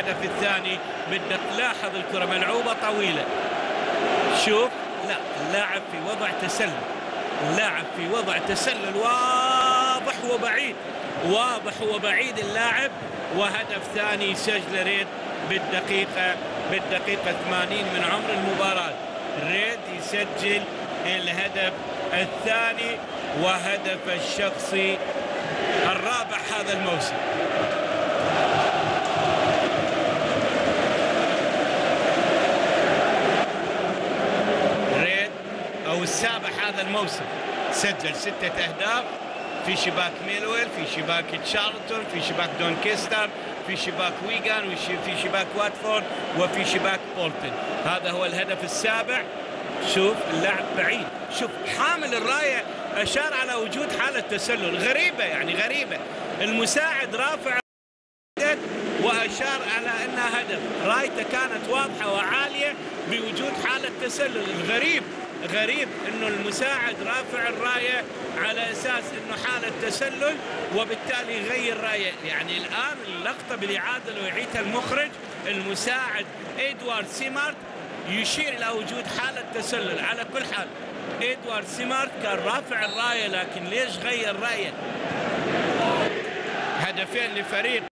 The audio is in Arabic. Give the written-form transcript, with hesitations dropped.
الهدف الثاني. بدك تلاحظ الكرة ملعوبة طويلة، شوف، لا اللاعب في وضع تسلل، اللاعب في وضع تسلل واضح وبعيد، واضح وبعيد اللاعب. وهدف ثاني سجل ريد بالدقيقة 80 من عمر المباراة. ريد يسجل الهدف الثاني وهدف الشخصي الرابع هذا الموسم. ريد أو السابع هذا الموسم سجل 6 أهداف في شباك ميلويل، في شباك تشارلتون، في شباك دونكستر، في شباك ويغان، وفي شباك واتفورد، وفي شباك بولتون. هذا هو الهدف السابع. شوف اللاعب بعيد، شوف حامل الراية أشار على وجود حالة تسلل غريبة، يعني غريبة. المساعد رافع وأشار على أنها هدف، رايته كانت واضحة وعالية بوجود حالة تسلل. غريب انه المساعد رافع الرايه على اساس انه حاله تسلل وبالتالي يغير رايه. يعني الان اللقطه بالاعاده لو يعيدها المخرج، المساعد ادوارد سيمارت يشير الى وجود حاله تسلل. على كل حال ادوارد سيمارت كان رافع الرايه، لكن ليش غير رايه؟ هدفين لفريق